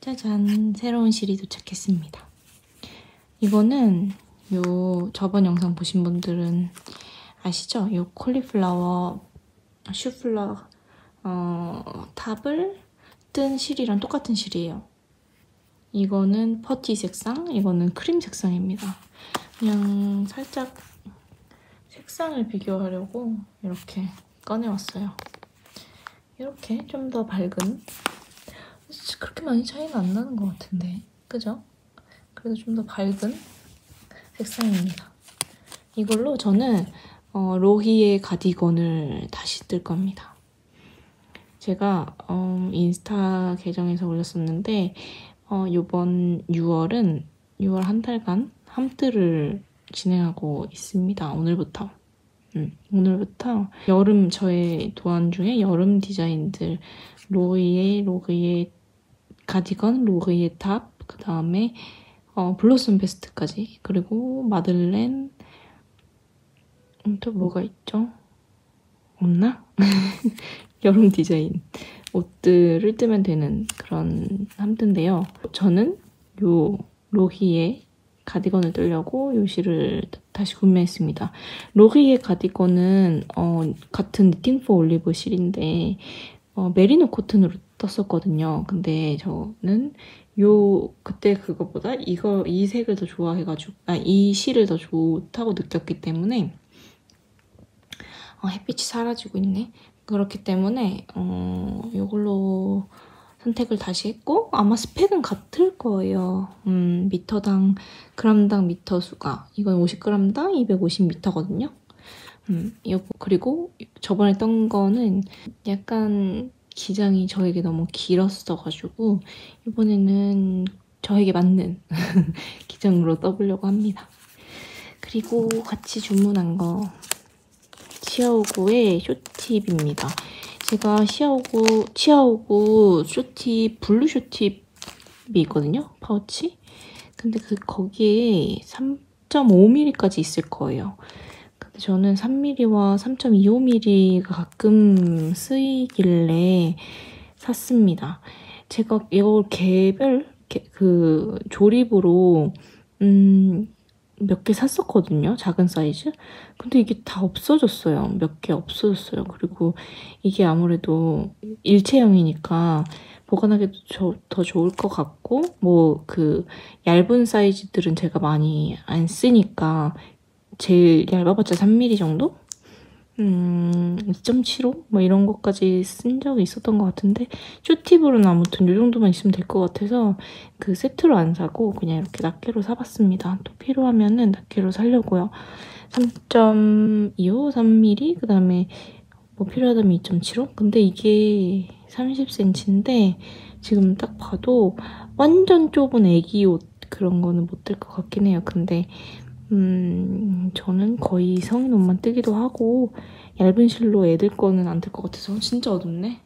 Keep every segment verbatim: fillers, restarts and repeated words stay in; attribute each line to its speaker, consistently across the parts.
Speaker 1: 짜잔! 새로운 실이 도착했습니다. 이거는 요 저번 영상 보신 분들은 아시죠? 요 콜리플라워 슈플러 어, 탑을 뜬 실이랑 똑같은 실이에요. 이거는 퍼티 색상, 이거는 크림 색상입니다. 그냥 살짝 색상을 비교하려고 이렇게 꺼내왔어요. 이렇게 좀 더 밝은, 그렇게 많이 차이가 안 나는 것 같은데, 그죠? 그래도 좀 더 밝은 색상입니다. 이걸로 저는 어, 로히의 가디건을 다시 뜰 겁니다. 제가 어, 인스타 계정에서 올렸었는데 어, 이번 유월은 유월 한 달간 함뜨를 진행하고 있습니다. 오늘부터. 음, 오늘부터 여름, 저의 도안 중에 여름 디자인들, 로이의 로그의 가디건, 로그의 탑, 그 다음에 어, 블로썸 베스트까지, 그리고 마들렌, 음, 또 뭐가 있죠? 없나? 여름 디자인 옷들을 뜨면 되는 그런 함뜨인데요. 저는 요 로히의 가디건을 뜨려고 요 실을 다시 구매했습니다. 로히의 가디건은 어, 같은 니팅 포 올리브 실인데 어, 메리노 코튼으로 떴었거든요. 근데 저는 요 그때 그거보다 이거 이 색을 더 좋아해가지고 아 이 실을 더 좋다고 느꼈기 때문에 어, 햇빛이 사라지고 있네. 그렇기 때문에 어, 이걸로 선택을 다시 했고 아마 스펙은 같을 거예요. 음, 미터당, 그램당 미터 수가 이건 오십 그램당 이백오십 미터거든요. 음, 이거 그리고 저번에 떤 거는 약간 기장이 저에게 너무 길었어가지고 이번에는 저에게 맞는 기장으로 떠보려고 합니다. 그리고 같이 주문한 거 치아오구의 쇼팁입니다. 제가 시아오구, 치아오구 쇼팁, 블루 쇼팁이 있거든요? 파우치? 근데 그, 거기에 삼 점 오 밀리미터까지 있을 거예요. 근데 저는 삼 밀리미터와 삼 점 이오 밀리미터가 가끔 쓰이길래 샀습니다. 제가 이걸 개별, 개, 그, 조립으로, 음, 몇 개 샀었거든요. 작은 사이즈. 근데 이게 다 없어졌어요. 몇 개 없어졌어요. 그리고 이게 아무래도 일체형이니까 보관하기도 저, 더 좋을 것 같고 뭐 그 얇은 사이즈들은 제가 많이 안 쓰니까 제일 얇아봤자 삼 밀리미터 정도? 음, 이 점 칠오? 뭐 이런 것까지 쓴 적이 있었던 것 같은데 쇼팁으로는 아무튼 이 정도만 있으면 될 것 같아서 그 세트로 안 사고 그냥 이렇게 낱개로 사봤습니다. 또 필요하면은 낱개로 사려고요. 삼 점 이오, 삼 밀리미터, 그 다음에 뭐 필요하다면 이 점 칠오? 근데 이게 삼십 센티미터인데 지금 딱 봐도 완전 좁은 애기 옷 그런 거는 못 뜰 것 같긴 해요. 근데 음, 저는 거의 성인 옷만 뜨기도 하고 얇은 실로 애들 거는 안 뜰 것 같아서 진짜 어둡네.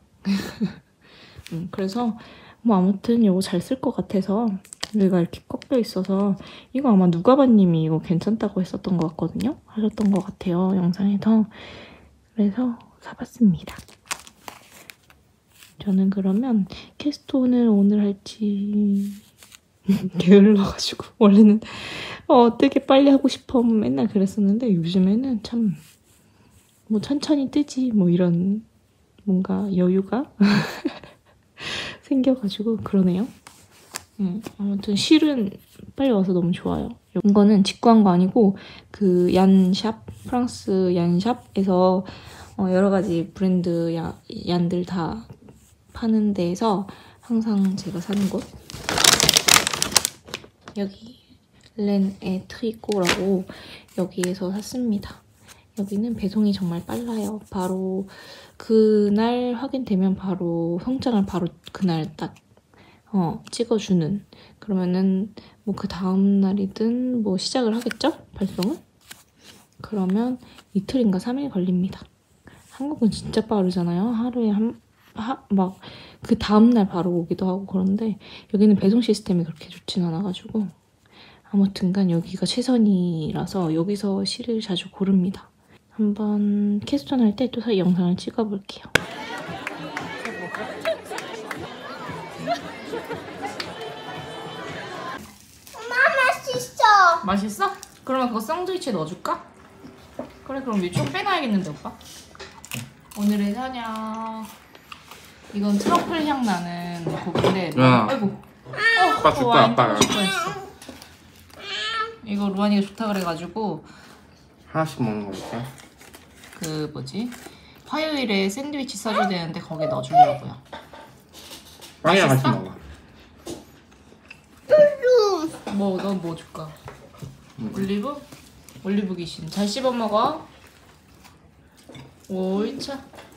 Speaker 1: 음, 그래서 뭐 아무튼 이거 잘 쓸 것 같아서 여기가 이렇게 꺾여 있어서 이거 아마 누가바님이 이거 괜찮다고 했었던 것 같거든요. 하셨던 것 같아요. 영상에서. 그래서 사봤습니다. 저는 그러면 캐스톤을 오늘 할지 게을러가지고 원래는 어, 되게 빨리 하고 싶어 맨날 그랬었는데 요즘에는 참 뭐 천천히 뜨지 뭐 이런 뭔가 여유가 생겨가지고 그러네요. 음, 아무튼 실은 빨리 와서 너무 좋아요. 이거는 직구한 거 아니고 그 얀샵, 프랑스 얀샵에서 어, 여러 가지 브랜드 야, 얀들 다 파는 데에서 항상 제가 사는 곳 여기 렌에 트리코라고 여기에서 샀습니다. 여기는 배송이 정말 빨라요. 바로 그날 확인되면 바로 성장을 바로 그날 딱 어, 찍어주는 그러면은 뭐 그 다음 날이든 뭐 시작을 하겠죠? 발송을? 그러면 이틀인가 삼 일 걸립니다. 한국은 진짜 빠르잖아요. 하루에 한 막 그 다음날 바로 오기도 하고 그런데 여기는 배송 시스템이 그렇게 좋진 않아가지고 아무튼간 여기가 최선이라서 여기서 실을 자주 고릅니다. 한번 캐스톤 할 때 또 영상을 찍어볼게요.
Speaker 2: 엄마 맛있어.
Speaker 1: 맛있어? 그러면 그거 샌드위치에 넣어줄까? 그래, 그럼 이거 좀 빼놔야겠는데, 오빠? 오늘의 저녁. 이건 트러플 향 나는 고기인데.
Speaker 3: 야.
Speaker 1: 아이고.
Speaker 3: 아빠 줄까,
Speaker 1: 와인
Speaker 3: 아빠가.
Speaker 1: 먹고 싶어 했어. 이거 루안이가 좋다 그래가지고
Speaker 3: 하나씩 먹는 거니까.
Speaker 1: 그 뭐지? 화요일에 샌드위치 싸줘야 되는데 거기에 넣어주려고요.
Speaker 3: 빵이랑 같이
Speaker 1: 맛있어?
Speaker 3: 먹어.
Speaker 1: 뭐, 넌 뭐 줄까?
Speaker 3: 음.
Speaker 1: 올리브? 올리브 귀신. 잘 씹어 먹어. 옳차.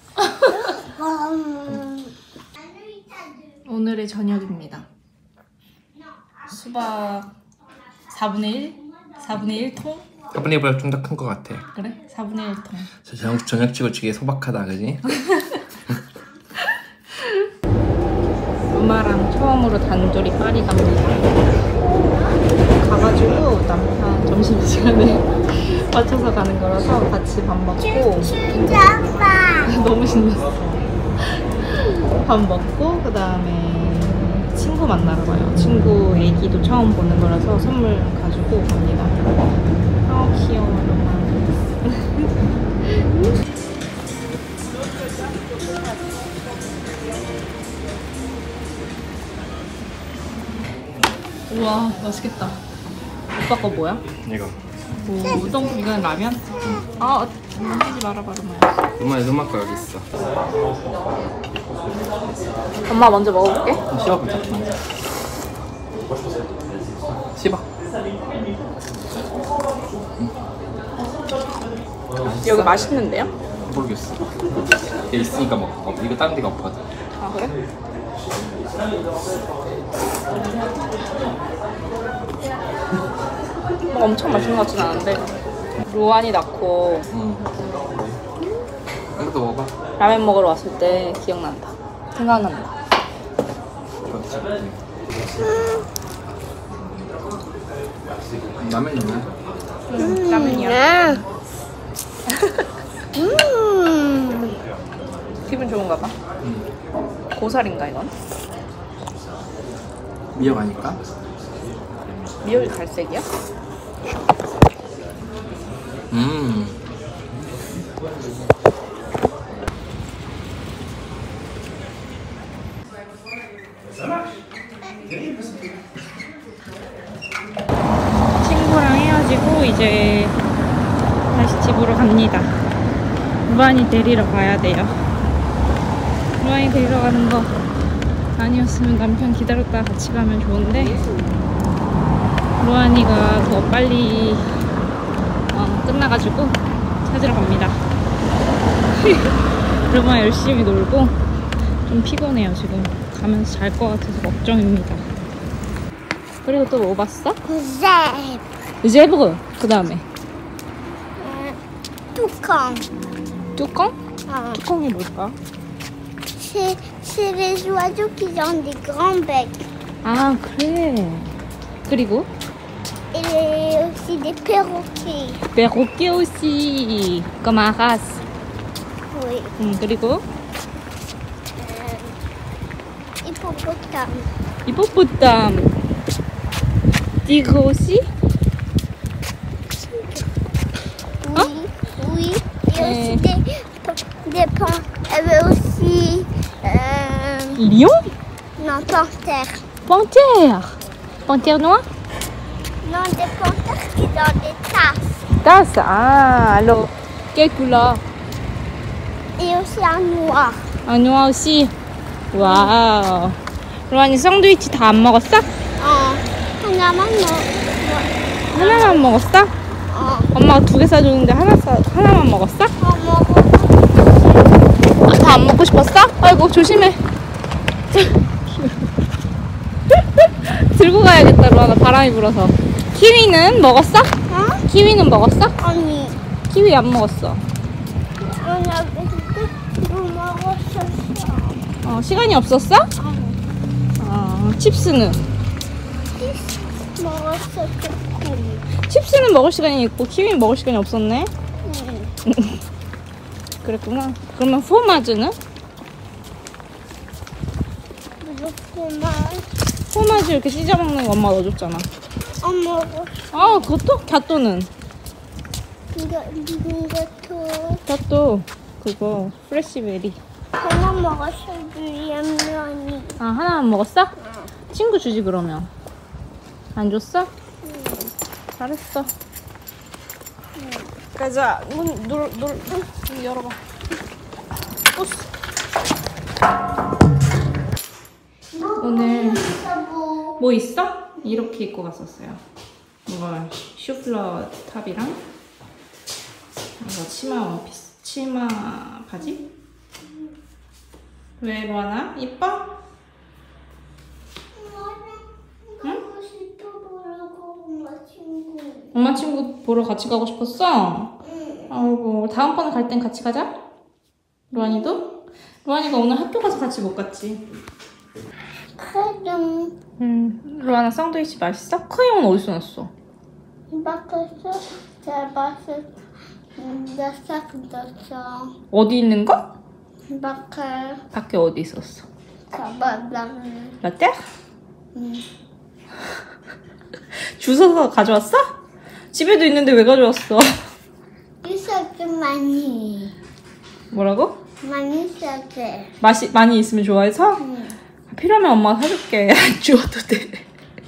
Speaker 1: 오늘의 저녁입니다. 수박 사분의 일? 사분의 일 통?
Speaker 3: 사분의 일보다 좀 더 큰 거 같아.
Speaker 1: 그래? 사분의 일 통.
Speaker 3: 저 저녁, 저녁치고 되게 소박하다, 그지?
Speaker 1: 엄마랑 처음으로 단둘이 파리 갑니다. 가가지고 남편 점심시간에 맞춰서 가는 거라서 같이 밥 먹고
Speaker 2: 진짜 아빠.
Speaker 1: 너무 신났어. 밥 먹고 그 다음에 친구 만나러 가요. 친구 애기도 처음 보는 거라서 선물 가지고 갑니다. 아 귀여워 너무. 우와 맛있겠다. 오빠 거 뭐야?
Speaker 3: 이거.
Speaker 1: 오, 우동 이건 라면? 아 하지 말아봐 그러면.
Speaker 3: 엄마, 엄마 거 여기 있어.
Speaker 1: 엄마 먼저 먹어볼게.
Speaker 3: 씹어보자. 씹어.
Speaker 1: 여기 맛있는데요?
Speaker 3: 모르겠어. 얘 있으니까 먹어. 이거 다른 데가 없거든.
Speaker 1: 아 그래? 뭐 엄청 맛있는 것 같진 않은데 로안이 낳고
Speaker 3: 응. 이것도 먹어봐.
Speaker 1: 라면 먹으러 왔을 때 기억난다. 생각난다.
Speaker 3: 그렇지. 라면 있나?
Speaker 1: 음, 라면이야.
Speaker 2: 음.
Speaker 1: 기분 좋은가 봐.
Speaker 3: 응.
Speaker 1: 고살인가 이건?
Speaker 3: 미역 아닐까?
Speaker 1: 미역이 갈색이야?
Speaker 3: 음.
Speaker 1: 친구랑 헤어지고 이제 다시 집으로 갑니다. 루안이 데리러 가야 돼요. 루안이 데리러 가는 거 아니었으면 남편 기다렸다가 같이 가면 좋은데 루안이가 더 빨리 어, 끝나가지고 찾으러 갑니다. 루마 열심히 놀고 좀 피곤해요 지금. 가면서 잘 것 같아서 걱정입니다. 그리고 또 뭐 봤어?
Speaker 2: 제
Speaker 1: 제브르. 그 다음에
Speaker 2: 뚜껑.
Speaker 1: 뚜껑?
Speaker 2: 어.
Speaker 1: 뚜껑이 뭘까?
Speaker 2: C'est c'est les oiseaux qui ont des grands becs.
Speaker 1: 아 그래. 그리고
Speaker 2: Et aussi des perroquets.
Speaker 1: perroquet aussi comme un race.
Speaker 2: Oui.
Speaker 1: 음, 그리고
Speaker 2: Euh, hippopotame.
Speaker 1: hippopotame. tigre aussi.
Speaker 2: Oui. Oui. Et
Speaker 1: Euh.
Speaker 2: aussi des, des pan. Euh, aussi. Euh,
Speaker 1: lion.
Speaker 2: non, panthères.
Speaker 1: Panthère. Panthère noire.
Speaker 2: Non, des panthères qui ont des tasses.
Speaker 1: Tasse. Ah alors quelle couleur?
Speaker 2: Et aussi un noir.
Speaker 1: Un noir aussi. 와우. 루안이 샌드위치 다 안 먹었어?
Speaker 2: 어. 하나만 먹.
Speaker 1: 하나만 먹었어?
Speaker 2: 어.
Speaker 1: 엄마가 두 개 사줬는데 하나 사, 하나만 먹었어?
Speaker 2: 어, 먹어.
Speaker 1: 아, 다 안 먹고 싶었어? 아이고 조심해. 들고 가야겠다 루아나 바람이 불어서. 키위는 먹었어?
Speaker 2: 어?
Speaker 1: 키위는 먹었어?
Speaker 2: 아니.
Speaker 1: 키위 안 먹었어.
Speaker 2: 아니, 이거 먹었었어.
Speaker 1: 어, 시간이 없었어?
Speaker 2: 아니.
Speaker 1: 어, 칩스는?
Speaker 2: 먹었어, 조금.
Speaker 1: 칩스는 먹을 시간이 있고 키위는 먹을 시간이 없었네.
Speaker 2: 응.
Speaker 1: 그랬구나. 그러면 포마즈는?
Speaker 2: 그리고 그만.
Speaker 1: 포마지 이렇게 찢어 먹는 거 엄마 넣어줬잖아.
Speaker 2: 엄마,
Speaker 1: 아, 그것도? 갸또는?
Speaker 2: 이거, 이것도
Speaker 1: 갸또 그거 프레시베리.
Speaker 2: 하나 먹었어, 유리면이.
Speaker 1: 아, 하나만 먹었어? 친구 주지 그러면. 안 줬어? 잘했어. 가자. 문 눌, 눌, 문 열어봐. 오스. 오늘 뭐 있어? 이렇게 입고 갔었어요. 이거 슈플러 탑이랑 이거 치마 원피스, 치마 바지. 왜 로아나? 이뻐? 응? 엄마 친구 보러 같이 가고 싶었어?
Speaker 2: 응.
Speaker 1: 아이고, 다음번에 갈 땐 같이 가자. 로안이도? 로안이가 오늘 학교 가서 같이 못 갔지.
Speaker 2: 크림
Speaker 1: 응. 로안아 샌드위치 맛있어? 크림은 어디서 났어?
Speaker 2: 밖에서 잘 봤어. 넣었어, 넣었어.
Speaker 1: 어디 있는 거?
Speaker 2: 밖에
Speaker 1: 밖에 어디 있었어?
Speaker 2: 가봐랑.
Speaker 1: 라떼?
Speaker 2: 응.
Speaker 1: 주워서 가져왔어? 집에도 있는데 왜 가져왔어?
Speaker 2: 있었지 많이.
Speaker 1: 뭐라고?
Speaker 2: 많이 있었지.
Speaker 1: 맛이 많이 있으면 좋아해서?
Speaker 2: 응.
Speaker 1: 필요하면 엄마가 사줄게. 안 주워도 돼.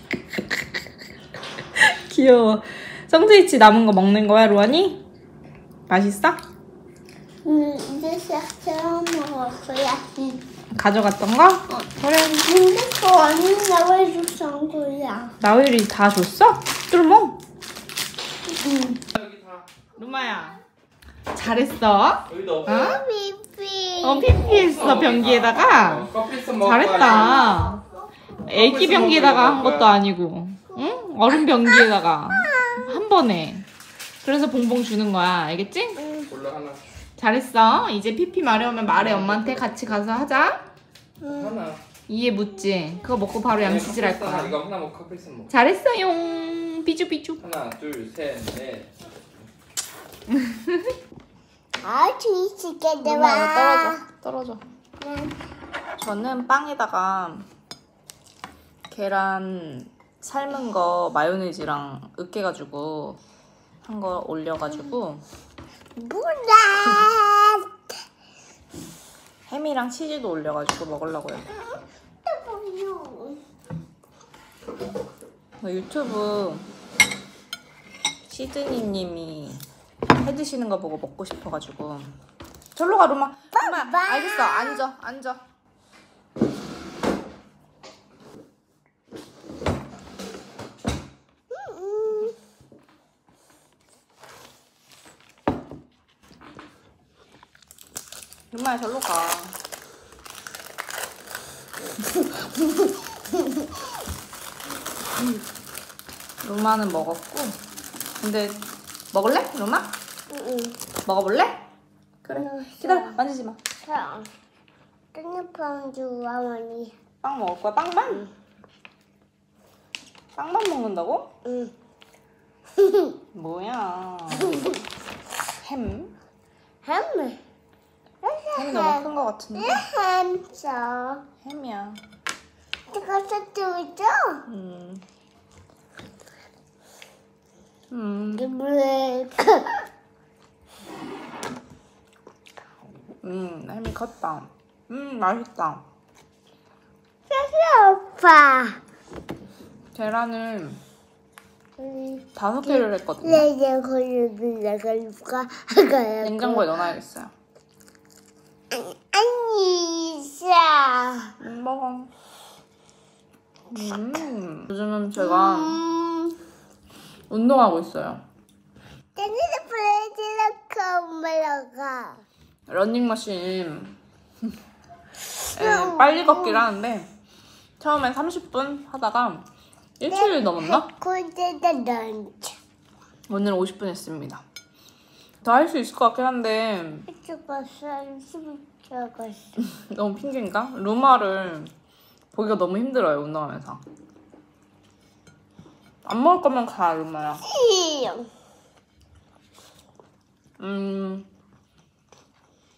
Speaker 1: 귀여워. 샌드위치 남은 거 먹는 거야, 로안이? 맛있어?
Speaker 2: 응, 이제 싹처럼 먹었어야. 응.
Speaker 1: 가져갔던 거?
Speaker 2: 그래. 근데 그거 언니 나왜 줬던 거야?
Speaker 1: 나일이 다 줬어? 뚫몽?
Speaker 2: 응.
Speaker 1: 루마야. 잘했어?
Speaker 3: 여기도 없어.
Speaker 1: 어?
Speaker 2: 비비.
Speaker 1: 어, 피피했어, 병기에다가.
Speaker 3: 커피스 먹어.
Speaker 1: 잘했다. 애기 병기에다가 한 것도 아니고, 응? 어른 병기에다가 한 번에. 그래서 봉봉 주는 거야, 알겠지?
Speaker 3: 몰라 하나.
Speaker 1: 잘했어. 이제 피피 마려우면 말해 엄마한테 같이 가서 하자.
Speaker 3: 하나.
Speaker 1: 이해 묻지? 그거 먹고 바로 양치질 할
Speaker 3: 커피스 하나,
Speaker 1: 거야.
Speaker 3: 이거 하나 먹고 커피스 먹어.
Speaker 1: 잘했어요. 삐쭈삐쭈.
Speaker 3: 하나, 둘, 셋, 넷.
Speaker 2: 아, 뒤지게
Speaker 1: 누나
Speaker 2: 되와.
Speaker 1: 떨어져. 떨어져. 저는 빵에다가 계란 삶은 거 마요네즈랑 으깨가지고 한 거 올려가지고
Speaker 2: 뭐라?
Speaker 1: 햄이랑 치즈도 올려가지고 먹으려고요. 유튜브 시드니님이 해드시는 거 보고 먹고 싶어가지고. 절로 가, 루마. 루마, 알겠어. 앉아, 앉아. 루마야, 절로 가. 루마는 먹었고. 근데 먹을래? 루마?
Speaker 2: 응.
Speaker 1: 먹어볼래? 그래. 기다려. 만지지 마.
Speaker 2: 자, 깻잎빵 주와 어머니.
Speaker 1: 빵 먹을 거야? 빵만? 빵만 먹는다고?
Speaker 2: 응.
Speaker 1: 뭐야? 햄?
Speaker 2: 햄.
Speaker 1: 햄 너무 큰 거 같은데.
Speaker 2: 햄 줘.
Speaker 1: 햄이야.
Speaker 2: 이것도 줘.
Speaker 1: 음. 음.
Speaker 2: 물.
Speaker 1: 음. 햄이 컸다. 음. 맛있다.
Speaker 2: 오빠.
Speaker 1: 계란을 다섯 개를 했거든요.
Speaker 2: 내가 걸려도 내가 누가 하가야.
Speaker 1: 냉장고에 넣어놔야겠어요.
Speaker 2: 아니 있어.
Speaker 1: 음, 먹어. 음. 요즘은 제가
Speaker 2: 음.
Speaker 1: 운동하고 있어요.
Speaker 2: 깻잎 브레이드를 엄마가.
Speaker 1: 러닝머신 에, 빨리 걷기를 하는데 처음엔 삼십 분 하다가 일주일 넘었나?
Speaker 2: 고대다 런치.
Speaker 1: 오늘 오십 분 했습니다. 더 할 수 있을 것 같긴 한데
Speaker 2: 죽었어. 죽었어.
Speaker 1: 너무 핑계인가? 루마를 보기가 너무 힘들어요, 운동하면서. 안 먹을 거면 가, 루마야. 음,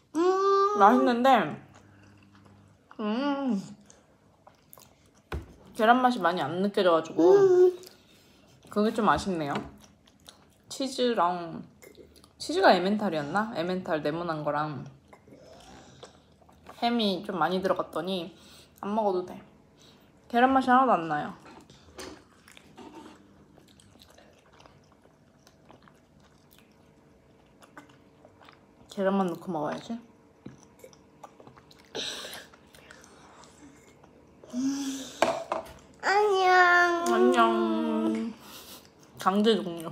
Speaker 2: 음.
Speaker 1: 맛있는데 음 계란 맛이 많이 안 느껴져가지고 그게 좀 아쉽네요. 치즈랑 치즈가 에멘탈이었나? 에멘탈 네모난 거랑 햄이 좀 많이 들어갔더니 안 먹어도 돼. 계란 맛이 하나도 안 나요. 계란만 넣고 먹어야지.
Speaker 2: 안녕.
Speaker 1: 안녕. 강제 종료.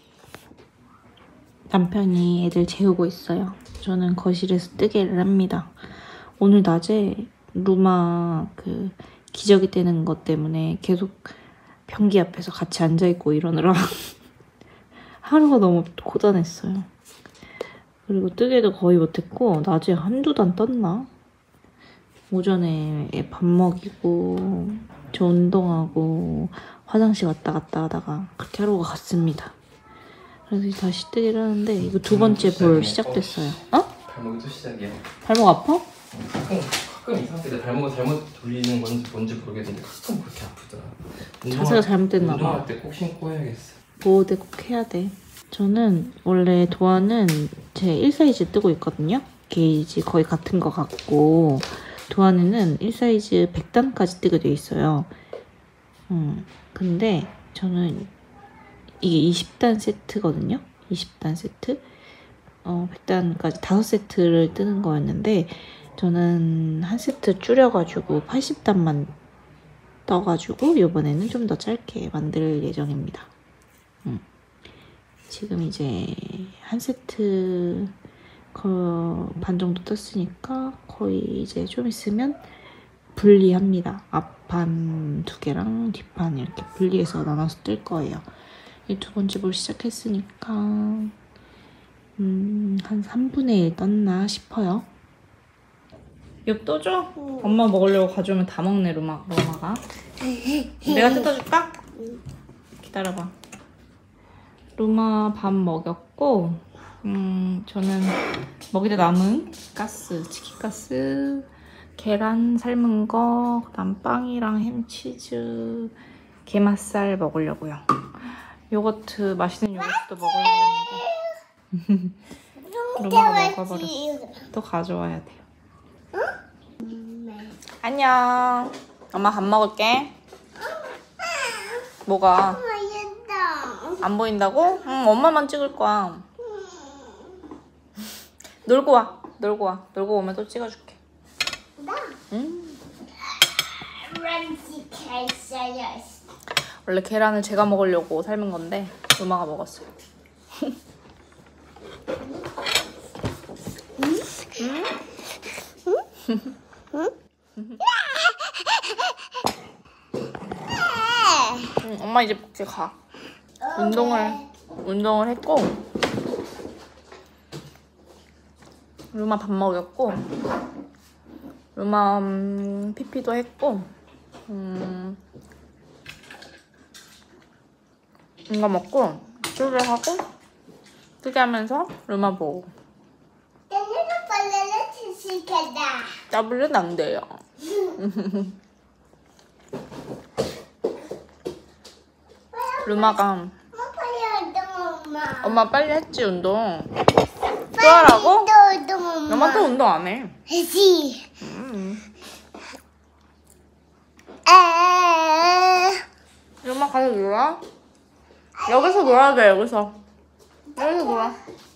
Speaker 1: 남편이 애들 재우고 있어요. 저는 거실에서 뜨개를 합니다. 오늘 낮에 루마 그 기저귀 떼는 것 때문에 계속 변기 앞에서 같이 앉아있고 이러느라 하루가 너무 고단했어요. 그리고 뜨개도 거의 못했고 낮에 한두 단 떴나? 오전에 애 밥 먹이고 저 운동하고 화장실 왔다 갔다 하다가 그렇게 하루가 갔습니다. 그래서 이제 다시 뜨개를 하는데 이거 두 번째 볼 시작됐어요. 어?
Speaker 3: 발목이 또 시작이야.
Speaker 1: 발목 아파?
Speaker 3: 가끔, 가끔 이상하게 내 발목을 잘못 돌리는 건지 뭔지 모르겠는데 가끔 그렇게 아프더라.
Speaker 1: 자세가 잘못됐나 봐.
Speaker 3: 운동할 때 꼭 신고 해야겠어.
Speaker 1: 보호대 꼭 해야 돼. 저는 원래 도안은 제 일 사이즈 뜨고 있거든요. 게이지 거의 같은 거 같고 도안에는 일 사이즈 백 단까지 뜨게 돼 있어요. 음, 근데 저는 이게 이십 단 세트거든요. 이십 단 세트. 어, 백 단까지 다섯 세트를 뜨는 거였는데 저는 한 세트 줄여가지고 팔십 단만 떠가지고 이번에는 좀 더 짧게 만들 예정입니다. 음. 지금 이제 한 세트 반 정도 떴으니까 거의 이제 좀 있으면 분리합니다. 앞판 두 개랑 뒷판 이렇게 분리해서 나눠서 뜰 거예요. 이 두 번째 볼 시작했으니까 음, 한 삼분의 일 떴나 싶어요. 이거 떠줘? 응. 엄마 먹으려고 가져오면 다 먹네, 루마, 루마가. 내가 뜯어줄까? 기다려봐. 루마 밥 먹였고 음, 저는 먹이다 남은 가스, 치킨가스, 계란 삶은 거, 그다음 빵이랑 햄치즈, 게맛살 먹으려고요. 요거트, 맛있는 요거트도 먹으려고 했는데 루마가 먹어버렸어. 또 가져와야 돼요. 안녕. 엄마 밥 먹을게. 뭐가? 안 보인다고? 응, 엄마만 찍을 거야. 놀고 와. 놀고 와. 놀고 오면 또 찍어줄게.
Speaker 2: 나?
Speaker 1: 응. 원래 계란을 제가 먹으려고 삶은 건데 루마가 먹었어요. 응? 응? 응, 엄마 이제 이제 가. 운동을 운동을 했고 루마 밥 먹였고 루마 음, 피피도 했고 음, 이거 먹고 술을 하고 뜨게 하면서 루마 보고 더블은 안 돼요. 루마가 엄마 빨리 했지 운동. 또 하라고? 엄마 또 운동 안 해. 음. 엄마 가서 놀아. 여기서 놀아야 돼. 여기서. 여기서 놀아.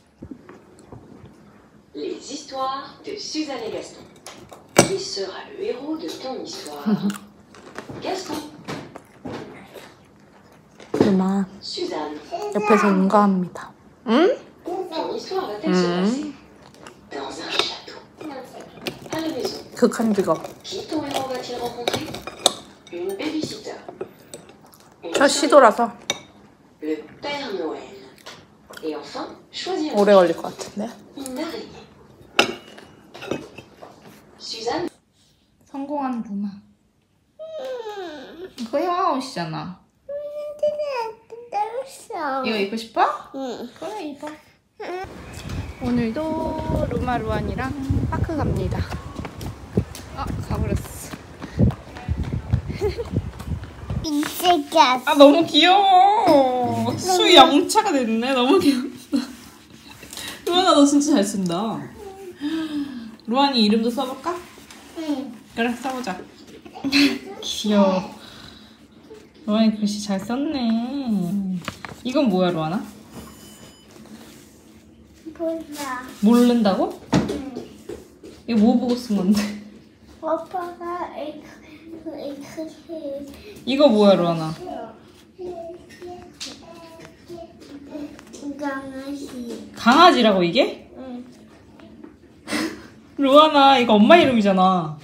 Speaker 4: Les histoires de Suzanne et Gaston. Qui sera le héros de ton histoire? Gaston.
Speaker 1: 루마
Speaker 4: Suzanne.
Speaker 1: 옆에서 응가합니다. 응?
Speaker 4: Ton histoire va-t-elle se passer dans un château? À la maison.
Speaker 1: 극한 직업.
Speaker 4: Qui ton héros va-t-il rencontrer? Une babysitter. Une
Speaker 1: 첫 시도라서
Speaker 4: Le Père Noël. Et enfin, choisir
Speaker 1: 오래 걸릴 것 같은데.
Speaker 4: une araignée. Suzanne.
Speaker 1: 성공한 루마. 이거 헤어아웃이잖아. 이거 입고 싶어?
Speaker 2: 응.
Speaker 1: 그래 입어. 오늘도 루마 루안이랑 파크 갑니다. 아 가버렸어.
Speaker 2: 인색이야.
Speaker 1: 아 너무 귀여워. 수 영차가 됐네. 너무 귀엽다. 루안아 너 진짜 잘 쓴다. 루안이 이름도 써볼까?
Speaker 2: 응.
Speaker 1: 그래 써보자. 귀여워. 루안이 글씨 잘 썼네. 이건 뭐야 루안아?
Speaker 2: 몰라.
Speaker 1: 모른다고?
Speaker 2: 응.
Speaker 1: 이거 뭐 보고 쓴 건데?
Speaker 2: 오빠가 에이크 에이크
Speaker 1: 이거 뭐야 루안아?
Speaker 2: 강아지.
Speaker 1: 강아지라고 이게?
Speaker 2: 응.
Speaker 1: 루안아 이거 엄마 이름이잖아.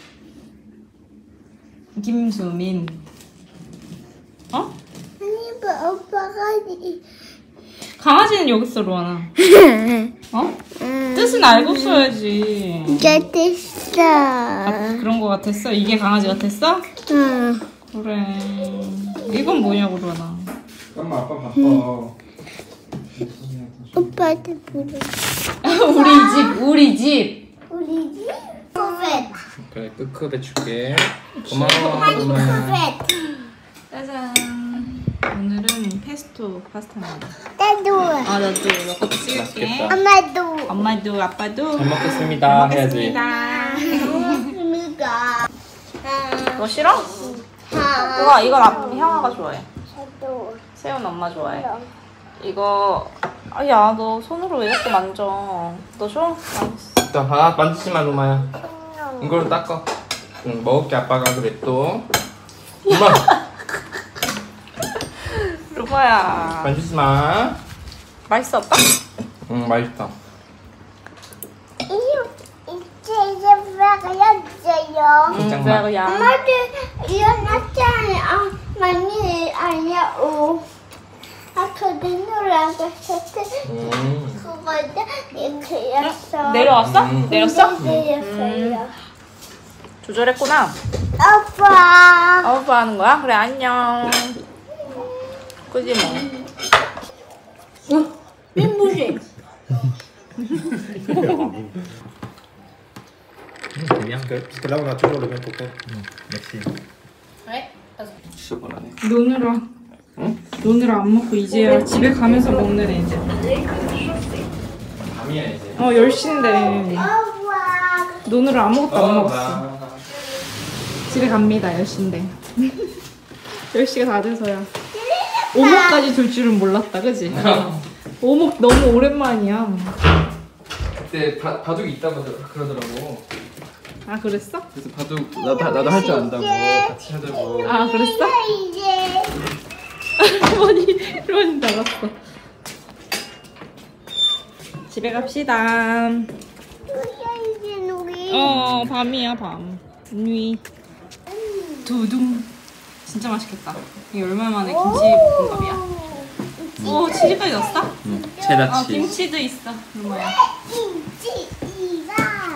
Speaker 1: 김수민. 어?
Speaker 2: 아니 뭐 오빠가 이.
Speaker 1: 강아지는 여기 있어 루안아. 어?
Speaker 2: 응.
Speaker 1: 뜻은 알고 써야지.
Speaker 2: 이게 됐어.
Speaker 1: 아, 그런 거 같았어? 이게 강아지 같았어?
Speaker 2: 응.
Speaker 1: 그래. 이건 뭐냐고 루안아.
Speaker 3: 엄마 아빠 바빠.
Speaker 2: 오빠한테 부르.
Speaker 1: 우리 집 우리 집.
Speaker 2: 우리 집 쿠벳.
Speaker 3: 그래 끄크배 줄게. 고마워 누나.
Speaker 2: 쿠벳.
Speaker 1: 짜잔. 오늘은 페스토 파스타입니다.
Speaker 2: 나도.
Speaker 1: 아 나도 너 것도 찍을게.
Speaker 3: 맛있겠다.
Speaker 2: 엄마도.
Speaker 1: 엄마도 아빠도
Speaker 3: 잘 먹겠습니다 해야지.
Speaker 2: 먹습니다.
Speaker 1: 너 싫어?
Speaker 2: 하.
Speaker 1: 이거 이건 아, 형아가 좋아해.
Speaker 2: 저도.
Speaker 1: 세훈 엄마 좋아해. 이거 아야 너 손으로 왜 자꾸 만져? 너 손? 알겠어.
Speaker 3: 자, 아, 만지지 마 루마야. 이걸로 닦어. 응, 먹을게 아빠가 그래 또. 엄마
Speaker 1: 루바야.
Speaker 3: 만지지 마.
Speaker 1: 맛있어 아빠?
Speaker 3: 응 맛있다.
Speaker 2: 이제 이제 먹어야죠.
Speaker 1: 응, 그래야.
Speaker 2: 엄마도 일어났잖아. 많이 아니야. 오. 아까 내 노래하고 있었을
Speaker 3: 음.
Speaker 2: 그거는 이렇게였어.
Speaker 1: 내려왔어?
Speaker 3: 음.
Speaker 1: 내렸어?
Speaker 2: 내렸어요.
Speaker 1: 조절했구나.
Speaker 2: 아빠.
Speaker 1: 아빠 하는 거야? 그래 안녕. 그지 뭐.
Speaker 2: 민무지.
Speaker 3: 그냥
Speaker 5: Parce que là, on a toujours le même coco. Merci.
Speaker 3: 진짜 뻔하네.
Speaker 1: 노느라.
Speaker 3: 응?
Speaker 1: 노느라 안 먹고 이제야 집에 가면서 먹는 애 이제.
Speaker 3: 밤이야 이제.
Speaker 1: 어 열 시인데
Speaker 2: 아빠.
Speaker 1: 노느라 아무것도 안 먹었어.
Speaker 3: 나.
Speaker 1: 집에 갑니다 열 시인데. 열 시가 다 돼서야. 오목까지 둘 줄은 몰랐다 그지? 오목 너무 오랜만이야.
Speaker 3: 그때 바, 바둑이 있다고 그러더라고.
Speaker 1: 아 그랬어?
Speaker 3: 그래서 바둑 나도 나도 할 줄 안다고 같이 하자고.
Speaker 1: 아 그랬어?
Speaker 2: 이제.
Speaker 1: 할머니 할머니 나갔어. 집에 갑시다.
Speaker 2: 이제 우리.
Speaker 1: 어 밤이야 밤. 누이. 두둥. 진짜 맛있겠다. 이게 얼마 만에 김치볶음밥이야? 오 치즈까지 넣었어?
Speaker 3: 응.
Speaker 1: 아
Speaker 3: 체다치.
Speaker 1: 김치도 있어. 얼마야?
Speaker 2: 김치 이가.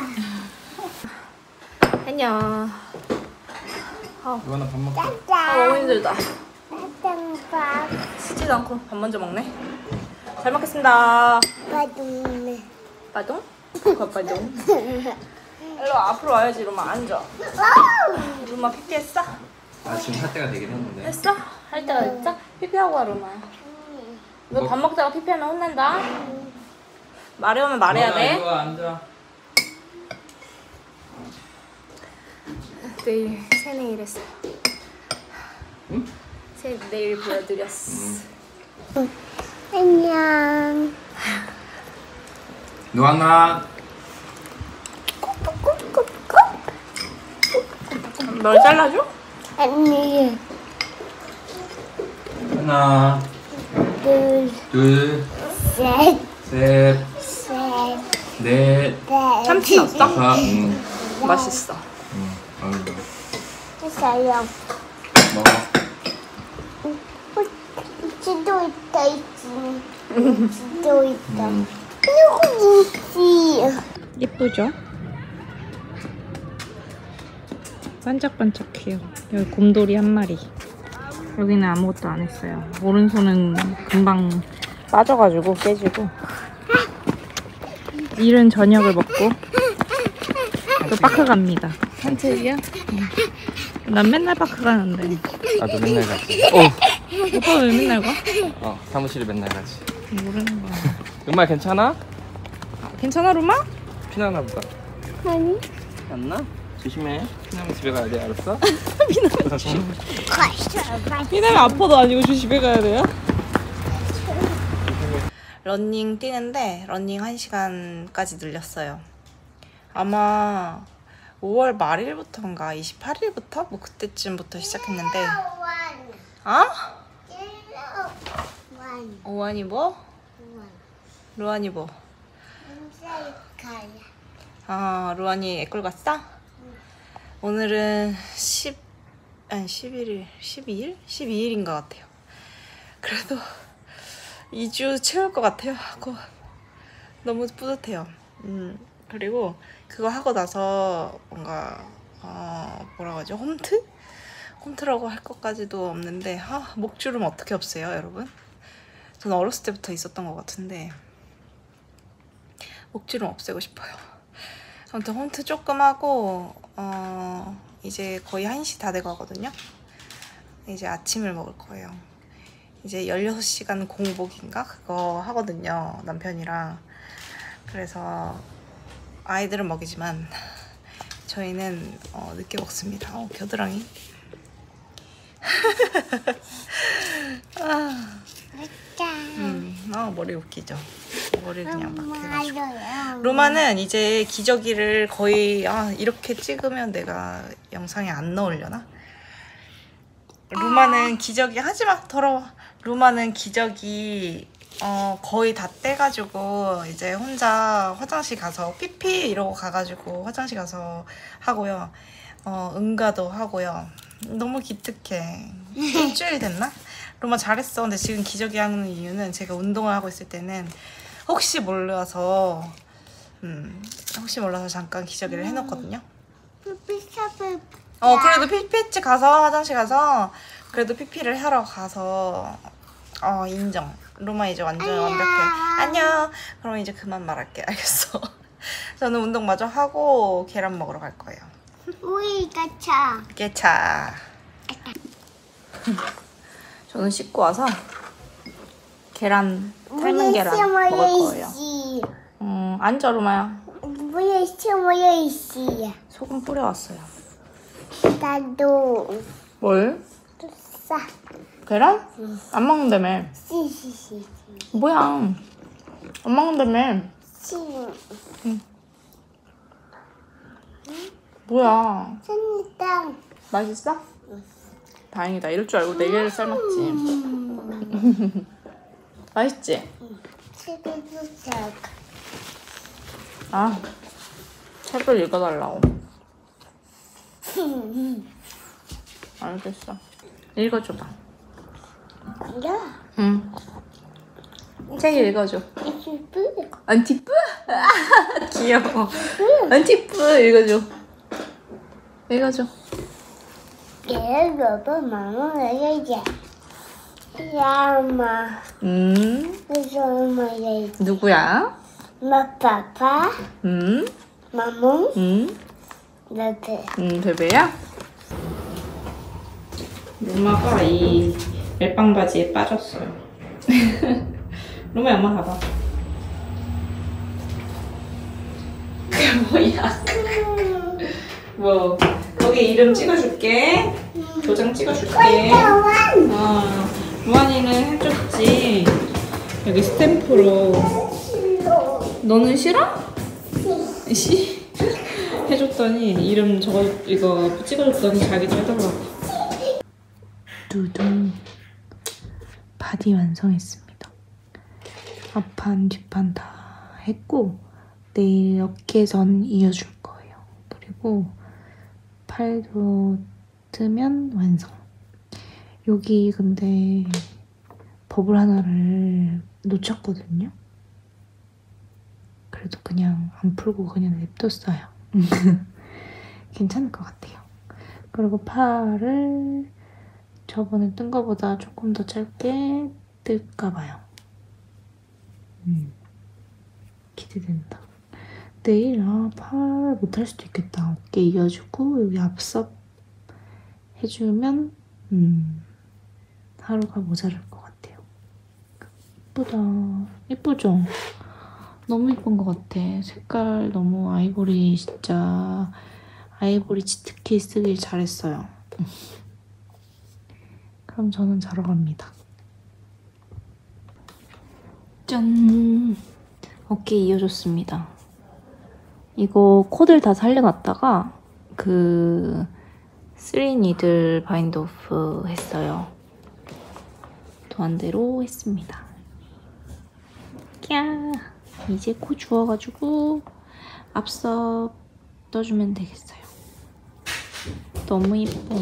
Speaker 1: 안녕.
Speaker 3: 이거는 밥 먹자.
Speaker 1: 아 너무 힘들다.
Speaker 2: 밥.
Speaker 1: 쓰지도 않고 밥 먼저 먹네. 잘 먹겠습니다.
Speaker 2: 바둥네.
Speaker 1: 빠동? 그 빠동. 일로 앞으로 와야지. 루마 앉아. 루마 피피했어?
Speaker 3: 아 지금 할 때가 되긴 했는데.
Speaker 1: 했어? 할 때가 됐어? 피피하고 와 루마. 너 밥 먹다가 피피하면 혼난다. 말해오면 말해야 돼.
Speaker 3: 이거 앉아.
Speaker 1: 내일 새내일 했어요.
Speaker 3: 응?
Speaker 1: 새 내일 보여드렸어.
Speaker 2: 안녕.
Speaker 3: 노아나.
Speaker 2: 꾹꾹꾹꾹.
Speaker 1: 널 잘라줘?
Speaker 2: 아니.
Speaker 3: 하나,
Speaker 2: 둘,
Speaker 3: 둘,
Speaker 2: 셋,
Speaker 3: 셋,
Speaker 2: 셋,
Speaker 3: 넷,
Speaker 2: 넷.
Speaker 1: 참치 넣었어?
Speaker 3: 다섯. 응.
Speaker 1: 맛있어.
Speaker 3: 응. 아이고.
Speaker 2: 했어요.
Speaker 3: 먹어.
Speaker 2: 지도 있다 있지. 지도 있다.
Speaker 3: 음.
Speaker 2: 이거 있지.
Speaker 1: 예쁘죠? 반짝반짝해요. 여기 곰돌이 한 마리. 여기는 아무것도 안 했어요. 오른손은 금방 빠져가지고 깨지고. 이른 저녁을 먹고 또 파크 갑니다. 산책이야? 난 맨날 파크 가는데.
Speaker 3: 나도 맨날 가지. 어.
Speaker 1: 오빠 왜 맨날 가?
Speaker 3: 어, 사무실에 맨날 가지.
Speaker 1: 모르는 거야.
Speaker 3: 정말 괜찮아?
Speaker 1: 아, 괜찮아 루마?
Speaker 3: 피나나 보다.
Speaker 2: 아니.
Speaker 3: 안 나? 조심해. 피나면 집에 가야 돼, 알았어?
Speaker 1: 피나면 아파도 아니고 저 집에 가야 돼요? 러닝 뛰는데 러닝 한 시간까지 늘렸어요. 아마 오월 말일부터인가 이십팔 일부터? 뭐 그때쯤부터 시작했는데. 어? 오한이 뭐? 루안이 뭐? 아, 루안이 애꿀 갔어? 오늘은 십, 아니 십일 일, 십이 일? 십이 일인 것 같아요. 그래도 이 주 채울 것 같아요. 곧. 너무 뿌듯해요. 음, 그리고 그거 하고 나서 뭔가 어, 뭐라고 하죠? 홈트? 홈트라고 할 것까지도 없는데 아, 목주름 어떻게 없애요, 여러분? 저는 어렸을 때부터 있었던 것 같은데 목주름 없애고 싶어요. 아무튼 홈트 조금 하고 어, 이제 거의 한 시 다 돼가거든요. 이제 아침을 먹을 거예요. 이제 열여섯 시간 공복인가? 그거 하거든요, 남편이랑. 그래서 아이들은 먹이지만 저희는 어, 늦게 먹습니다. 어, 겨드랑이. 아, 음, 아, 머리 웃기죠? 머리 그냥 막 해가지고. 로마는 이제 기저귀를 거의 아, 이렇게 찍으면 내가 영상에 안 넣으려나? 루마는 기저귀 하지마, 더러워. 루마는 기저귀 어, 거의 다 떼가지고 이제 혼자 화장실 가서 피피 이러고 가가지고 화장실 가서 하고요. 어, 응가도 하고요. 너무 기특해. 일주일 됐나? 루마 잘했어. 근데 지금 기저귀 하는 이유는 제가 운동을 하고 있을 때는 혹시 몰라서 음, 혹시 몰라서 잠깐 기저귀를 해놓거든요. 어, 그래도 피피했지. 가서 화장실 가서 그래도 피피를 하러 가서 어, 인정. 루마 이제 완전 완벽해. 안녕. 그럼 이제 그만 말할게. 알겠어. 저는 운동 마저 하고 계란 먹으러 갈 거예요.
Speaker 2: 우리 가차.
Speaker 1: 깨차. 저는 씻고 와서 계란, 삶은 계란 먹을 거예요. 음, 앉아 루마야.
Speaker 2: 뭐야 있어, 뭐야 있어.
Speaker 1: 소금 뿌려왔어요.
Speaker 2: 나도
Speaker 1: 뭘?
Speaker 2: 싸.
Speaker 1: 계란? 응. 안 먹는다며.
Speaker 2: 씨씨씨.
Speaker 1: 뭐야? 안 먹는다며.
Speaker 2: 씨.
Speaker 1: 응. 뭐야?
Speaker 2: cenita.
Speaker 1: 맛있어? 응. 다행이다. 이럴 줄 알고 네 개를 삶았지.
Speaker 2: 음.
Speaker 1: 맛있지?
Speaker 2: 응. 책을 책.
Speaker 1: 아, 책을 읽어달라고. 알겠어. 읽어줘봐.
Speaker 2: 야.
Speaker 1: 응. 책 읽어줘.
Speaker 2: 이쁘.
Speaker 1: 안티프? 귀여워. 안티프 읽어줘. 읽어줘.
Speaker 2: 얘가 마마 얘기야. 야마.
Speaker 1: 음.
Speaker 2: 그래서 엄마 얘기.
Speaker 1: 누구야?
Speaker 2: 마 파파.
Speaker 1: 음.
Speaker 2: 마몽.
Speaker 1: 음.
Speaker 2: 너트.
Speaker 1: 음, 베베야? 루마가 이 멜빵 바지에 빠졌어요. 루마야, 엄마 봐봐. 그게 뭐야? 뭐, 거기 이름 찍어줄게. 도장 찍어줄게. 어, 루안이는 해줬지. 여기 스탬프로. 너는 싫어? 시? 해줬더니 이름 저거 이거 찍어줬더니 자기도 해달라고. 두둥. 바디 완성했습니다. 앞판 뒷판 다 했고 내일 어깨선 이어줄 거예요. 그리고 팔도 뜨면 완성. 여기 근데 버블 하나를 놓쳤거든요. 그래도 그냥 안 풀고 그냥 냅뒀어요. 괜찮을 것 같아요. 그리고 팔을 저번에 뜬 거보다 조금 더 짧게 뜰까 봐요. 음, 기대된다. 내일 아, 팔 못할 수도 있겠다. 어깨 이어주고 여기 앞섭 해주면 음, 하루가 모자랄 것 같아요. 예쁘다. 예쁘죠? 너무 예쁜 것 같아. 색깔 너무 아이보리, 진짜 아이보리 짙게 쓰길 잘했어요. 그럼 저는 자러 갑니다. 짠! 어깨 이어줬습니다. 이거 코드를 다 살려놨다가 그 쓰리 니들 바인드 오프 했어요. 도안대로 했습니다. 꺄! 이제 코 주워가지고 앞서 떠주면 되겠어요. 너무 예뻐.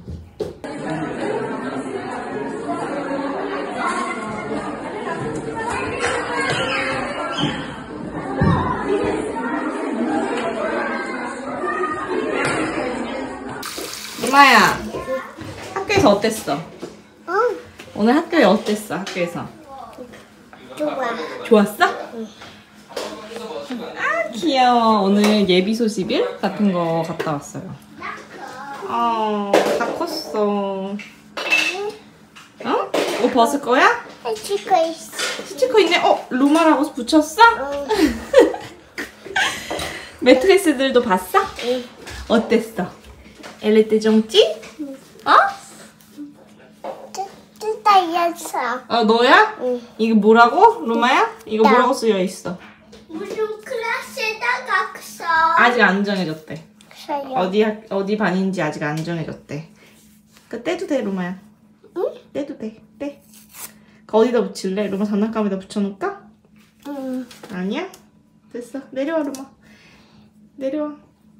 Speaker 1: 엄마야, 학교에서 어땠어?
Speaker 2: 응.
Speaker 1: 오늘 학교에 어땠어? 학교에서?
Speaker 2: 좋아.
Speaker 1: 좋았어? 응. 아, 귀여워. 오늘 예비 소집일 같은 거 갔다 왔어요. 어, 다 컸어. 어? 옷 벗을 거야?
Speaker 2: 스티커 있어.
Speaker 1: 스티커 있네. 어, 루마라고 붙였어?
Speaker 2: 응.
Speaker 1: 매트리스들도 봤어?
Speaker 2: 응.
Speaker 1: 어땠어? 엘리트 정지? 어?
Speaker 2: 뜯어였어.
Speaker 1: 어, 너야?
Speaker 2: 응.
Speaker 1: 이게 뭐라고? 루마야? 이거
Speaker 2: 나.
Speaker 1: 뭐라고 쓰여 있어?
Speaker 2: 무슨 클래스에다 갔어?
Speaker 1: 아직 안 정해졌대.
Speaker 2: 그래요.
Speaker 1: 어디 학- 어디 반인지 아직 안 정해졌대. 그 떼도 돼, 루마야.
Speaker 2: 응?
Speaker 1: 떼도 돼. 떼. 그 어디다 붙일래? 루마 장난감에다 붙여놓을까?
Speaker 2: 응.
Speaker 1: 아니야? 됐어. 내려와, 루마. 내려와.